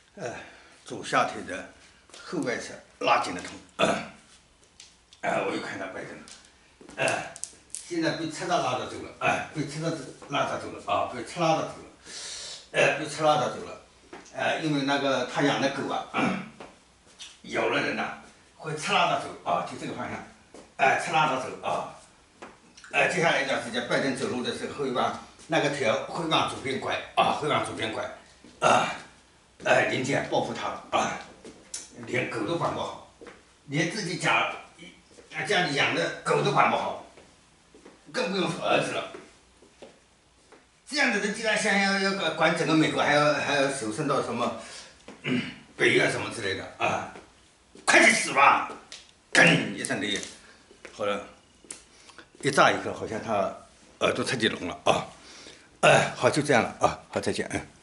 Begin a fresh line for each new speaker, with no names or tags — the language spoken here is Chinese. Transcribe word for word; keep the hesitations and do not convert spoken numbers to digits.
呃，左下腿的后外侧拉紧的痛，呃，呃，我又看到拜登了，呃，现在被车拉拉着走了，哎、呃，被车拉拉着走了啊，被车拉着走了，呃，被车拉着走了，呃，因为那个他养的狗啊，呃、咬了人呐、啊，会车拉着走啊，就这个方向，哎、呃，车拉着走啊，呃，接下来一段时间，拜登走路的时候会往那个腿会往左边拐啊，会往左边拐，啊。哎，零件报复他了啊！连狗都管不好，连自己家家里养的狗都管不好，更不用说儿子了。这样的人既然想要要管整个美国，还要还要手伸到什么、嗯、北约什么之类的啊！快去死吧！砰一声雷，好了，一乍一刻好像他耳朵彻底聋了啊！哎，好，就这样了啊！好，再见，嗯。